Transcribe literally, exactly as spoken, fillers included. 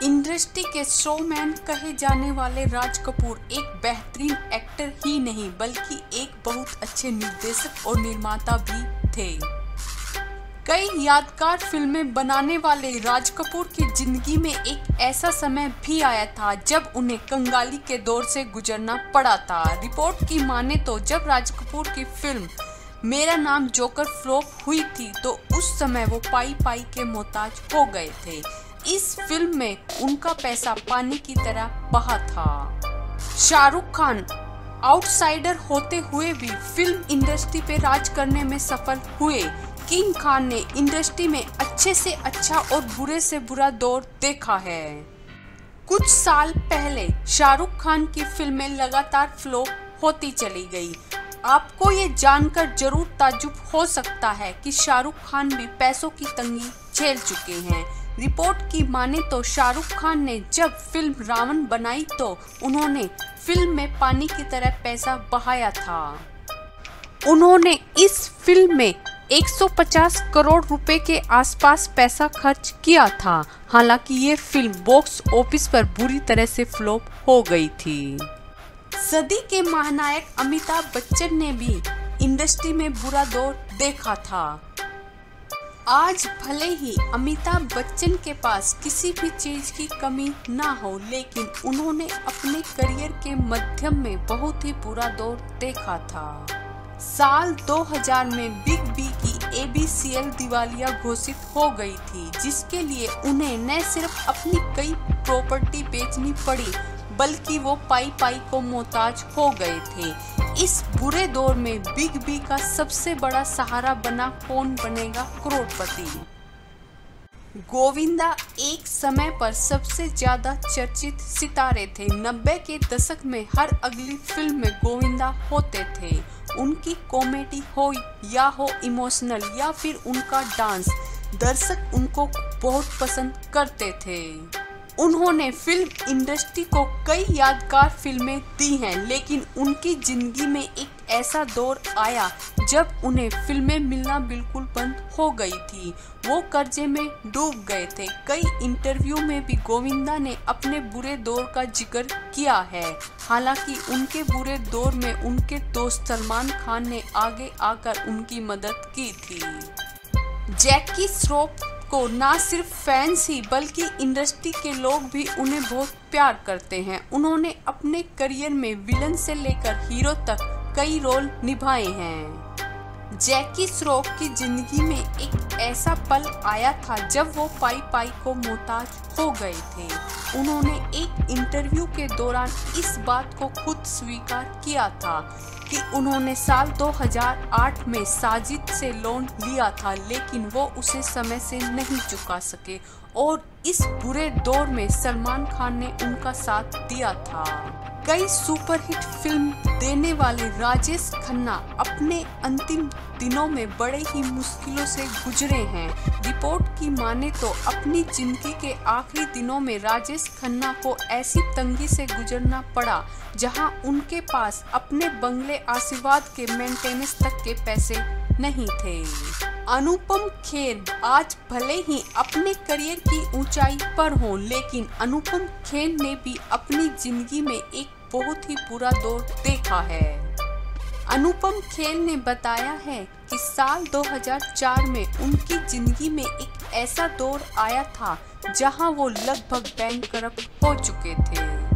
Industry के showman कहे जाने वाले राज कपूर एक बेहतरीन एक्टर ही नहीं बल्कि एक बहुत अच्छे निर्देशक और निर्माता भी थे। कई यादगार फिल्में बनाने वाले राज कपूर की जिंदगी में एक ऐसा समय भी आया था जब उन्हें कंगाली के दौर से गुजरना पड़ा था। रिपोर्ट की माने तो जब राज कपूर की फिल्म मेरा नाम जोकर फ्लॉप हुई थी तो उस समय वो पाई पाई के मोहताज हो गए थे। इस फिल्म में उनका पैसा पानी की तरह बहा था। शाहरुख खान आउटसाइडर होते हुए भी फिल्म इंडस्ट्री पे राज करने में सफल हुए। किंग खान ने इंडस्ट्री में अच्छे से अच्छा और बुरे से बुरा दौर देखा है। कुछ साल पहले शाहरुख खान की फिल्में लगातार फ्लॉप होती चली गई। आपको ये जानकर जरूर ताज्जुब हो सकता है कि शाहरुख खान भी पैसों की तंगी झेल चुके हैं। रिपोर्ट की माने तो शाहरुख खान ने जब फिल्म रावण बनाई तो उन्होंने फिल्म में पानी की तरह पैसा बहाया था। उन्होंने इस फिल्म में एक सौ पचास करोड़ रुपए के आसपास पैसा खर्च किया था। हालांकि ये फिल्म बॉक्स ऑफिस पर बुरी तरह से फ्लॉप हो गई थी। सदी के महानायक अमिताभ बच्चन ने भी इंडस्ट्री में बुरा दौर देखा था। आज भले ही अमिताभ बच्चन के पास किसी भी चीज की कमी ना हो, लेकिन उन्होंने अपने करियर के मध्यम में बहुत ही बुरा दौर देखा था। साल दो हज़ार में बिग बी की ए बी सी एल दिवालिया घोषित हो गई थी, जिसके लिए उन्हें न सिर्फ अपनी कई प्रॉपर्टी बेचनी पड़ी बल्कि वो पाई पाई को मोहताज हो गए थे। इस बुरे दौर में बिग बी का सबसे बड़ा सहारा बना कौन बनेगा करोड़पति। गोविंदा एक समय पर सबसे ज्यादा चर्चित सितारे थे। नब्बे के दशक में हर अगली फिल्म में गोविंदा होते थे। उनकी कॉमेडी हो या हो इमोशनल या फिर उनका डांस, दर्शक उनको बहुत पसंद करते थे। उन्होंने फिल्म इंडस्ट्री को कई यादगार फिल्में दी हैं, लेकिन उनकी जिंदगी में एक ऐसा दौर आया जब उन्हें फिल्में मिलना बिल्कुल बंद हो गई थी। वो कर्जे में डूब गए थे। कई इंटरव्यू में भी गोविंदा ने अपने बुरे दौर का जिक्र किया है। हालांकि उनके बुरे दौर में उनके दोस्त सलमान खान ने आगे आकर उनकी मदद की थी। जैकी श्रॉफ को ना सिर्फ फैंस ही बल्कि इंडस्ट्री के लोग भी उन्हें बहुत प्यार करते हैं। उन्होंने अपने करियर में विलन से लेकर हीरो तक कई रोल निभाए हैं। जैकी श्रॉफ की जिंदगी में एक ऐसा पल आया था जब वो पाई पाई को मोहताज हो गए थे। उन्होंने एक इंटरव्यू के दौरान इस बात को खुद स्वीकार किया था कि उन्होंने साल दो हज़ार आठ में साजिद से लोन लिया था, लेकिन वो उसे समय से नहीं चुका सके और इस बुरे दौर में सलमान खान ने उनका साथ दिया था। कई सुपरहिट फिल्म देने वाले राजेश खन्ना अपने अंतिम दिनों में बड़े ही मुश्किलों से गुजरे हैं। रिपोर्ट की माने तो अपनी जिंदगी के आखिरी दिनों में राजेश खन्ना को ऐसी तंगी से गुजरना पड़ा जहां उनके पास अपने बंगले आशीर्वाद के मेंटेनेंस तक के पैसे नहीं थे। अनुपम खेर आज भले ही अपने करियर की ऊंचाई पर हो, लेकिन अनुपम खेर ने भी अपनी जिंदगी में एक बहुत ही बुरा दौर देखा है। अनुपम खेर ने बताया है कि साल दो हज़ार चार में उनकी जिंदगी में एक ऐसा दौर आया था जहां वो लगभग बैंकरप्ट हो चुके थे।